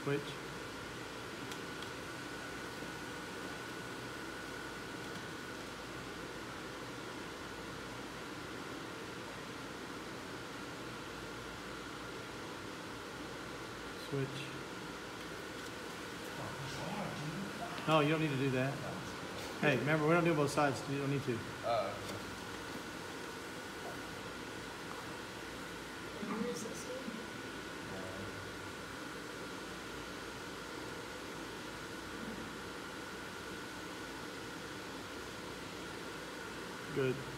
Switch. Switch. No, you don't need to do that. Hey, remember, we don't do both sides. You don't need to. Good.